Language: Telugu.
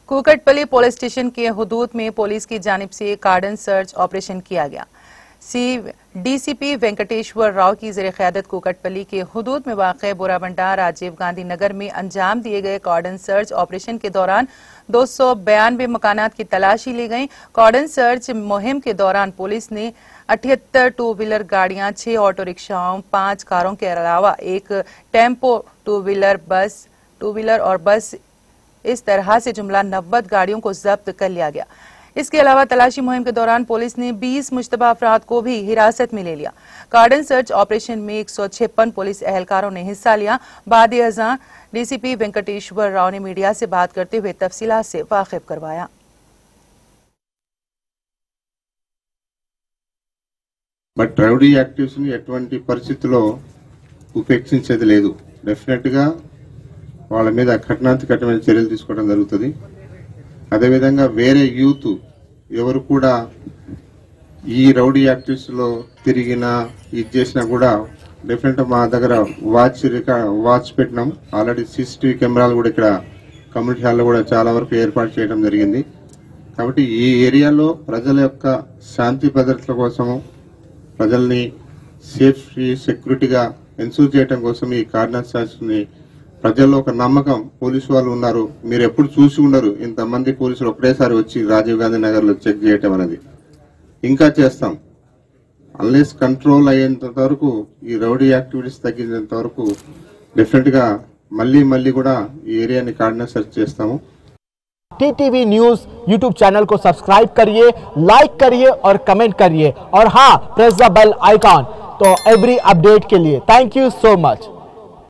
कुकटपल्ली पुलिस स्टेशन के हुदूद में पुलिस की जानिब से कार्डन सर्च ऑपरेशन किया गया। डीसीपी वेंकटेश्वर राव की ज़ेर क़यादत कुकटपल्ली के हुदूद में वाक़े बोराबंडा राजीव गांधी नगर में अंजाम दिए गए कार्डन सर्च ऑपरेशन के दौरान 292 मकानात की तलाशी ली गई। कार्डन सर्च मुहिम के दौरान पुलिस ने 78 टू व्हीलर गाड़ियां, 6 ऑटो रिक्शाओं, 5 कारों के अलावा एक टेम्पो, टू व्हीलर और बस, इस तरह से जुमला 90 गाड़ियों को जब्त कर लिया गया। इसके अलावा तलाशी मुहिम के दौरान पुलिस ने 20 मुश्तबा अफराद को भी हिरासत में ले लिया। कार्डन सर्च ऑपरेशन में 156 पुलिस एहलकारों ने हिस्सा लिया। बाद अज़ां डीसीपी वेंकटेश्वर राव ने मीडिया से बात करते हुए तफसीलात से वाकिफ करवाया। बट रౌడీ యాక్టివ్స్ ని ఎటువంటి పరిస్థితుల్లో ఉపేక్షించేది లేదు। డెఫినెట్ గా వాళ్ళ మీద కఠినాతికఠినమైన చర్యలు తీసుకోవడం జరుగుతుంది। అదే విధంగా వేరే యూత్ ఎవరు కూడా ఈ రౌడీ యాక్టివ్స్ లో తిరిగినా ఇది చేసినా కూడా డెఫినెట్ మా దగ్గర వాచ్ పెట్టినాం। ఆల్రెడీ సీసీటీవీ కెమెరాలు కూడా ఇక్కడ కమ్యూనిటీ హాల్లో కూడా చాలా వరకు ఏర్పాటు చేయడం జరిగింది। కాబట్టి ఈ ఏరియాలో ప్రజల యొక్క శాంతి భద్రతల కోసము, ప్రజల్ని సేఫ్టీ సెక్యూరిటీగా ఎన్షూర్ చేయడం కోసం ఈ కార్డన్ సర్చ్ ని ప్రజల్లో ఒక నమ్మకం పోలీసు వాళ్ళు ఉన్నారు। మీరు ఎప్పుడు చూసి ఉండరు ఇంతమంది పోలీసులు ఒకటేసారి వచ్చి రాజీవ్ గాంధీ నగర్ లో చెక్ చేయటం అనేది। ఇంకా చేస్తాం అన్లెస్ కంట్రోల్ అయ్యేంత వరకు, ఈ రౌడీ యాక్టివిటీస్ తగ్గినంత వరకు డెఫినెట్ గా మళ్ళీ కూడా ఈ ఏరియాని కార్డన్ सर्च చేస్తాము। टीटीवी न्यूज़ यूट्यूब चैनल को सब्सक्राइब करिए, लाइक करिए और कमेंट करिए और हाँ, प्रेस द बेल आइकॉन तो एवरी अपडेट के लिए। Thank you so much.